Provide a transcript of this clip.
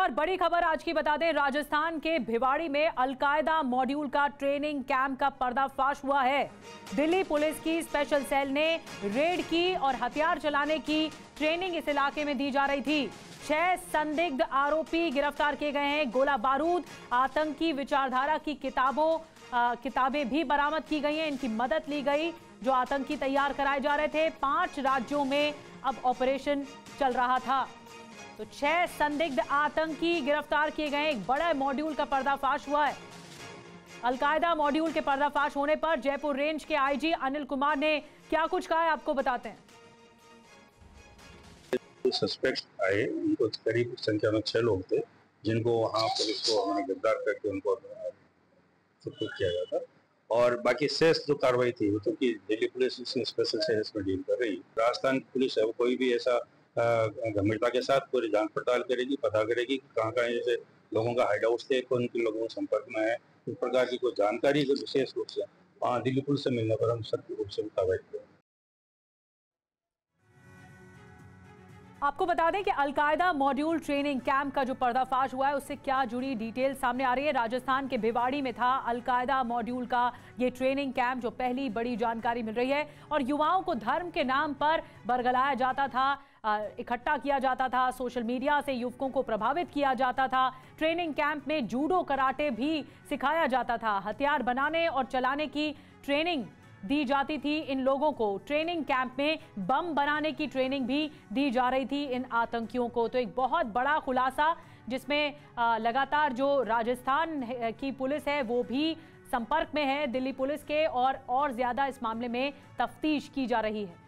और बड़ी खबर आज की बता दें, राजस्थान के भिवाड़ी में अलकायदा मॉड्यूल का ट्रेनिंग कैंप का पर्दाफाश हुआ है। दिल्ली पुलिस की स्पेशल सेल ने रेड की और हथियार चलाने की ट्रेनिंग इस इलाके में दी जा रही थी। 6 संदिग्ध आरोपी गिरफ्तार किए गए हैं। गोला बारूद, आतंकी विचारधारा की किताबें भी बरामद की गई हैं। इनकी मदद ली गई जो आतंकी तैयार कराए जा रहे थे। 5 राज्यों में अब ऑपरेशन चल रहा था। तो 6 संदिग्ध आतंकी गिरफ्तार किए गए। एक बड़ा मॉड्यूल का पर्दाफाश हुआ है। अलकायदा मॉड्यूल के पर्दाफाश होने पर जयपुर रेंज के आईजी अनिल कुमार ने क्या कुछ कहा है, आपको बताते हैं। सस्पेक्ट आए, उनको करीब संख्या में 6 लोग थे, जिनको वहाँ पुलिस को हमने गिरफ्तार करके उनको सुपुर्द किया गया था। और बाकी शेष जो कार्रवाई थी वो तो कि दिल्ली पुलिस स्पेशल सेल्स में डील कर रही। राजस्थान पुलिस है वो कोई भी ऐसा गंभीरता के साथ पूरी जांच पड़ताल करेगी, पता करेगी कि कहाँ जैसे लोगों का हाइड हाउस थे, कौन किन लोगों के संपर्क में है, इस प्रकार की कोई जानकारी जो विशेष रूप से वहाँ दिल्ली पुलिस से मिलने पर हम सख्त रूप से कार्रवाई करेंगे। आपको बता दें कि अलकायदा मॉड्यूल ट्रेनिंग कैंप का जो पर्दाफाश हुआ है उससे क्या जुड़ी डिटेल सामने आ रही है। राजस्थान के भिवाड़ी में था अलकायदा मॉड्यूल का ये ट्रेनिंग कैंप, जो पहली बड़ी जानकारी मिल रही है। और युवाओं को धर्म के नाम पर बरगलाया जाता था, इकट्ठा किया जाता था, सोशल मीडिया से युवकों को प्रभावित किया जाता था। ट्रेनिंग कैंप में जूडो कराटे भी सिखाया जाता था। हथियार बनाने और चलाने की ट्रेनिंग दी जाती थी इन लोगों को। ट्रेनिंग कैंप में बम बनाने की ट्रेनिंग भी दी जा रही थी इन आतंकियों को। तो एक बहुत बड़ा खुलासा, जिसमें लगातार जो राजस्थान की पुलिस है वो भी संपर्क में है दिल्ली पुलिस के, और ज्यादा इस मामले में तफ्तीश की जा रही है।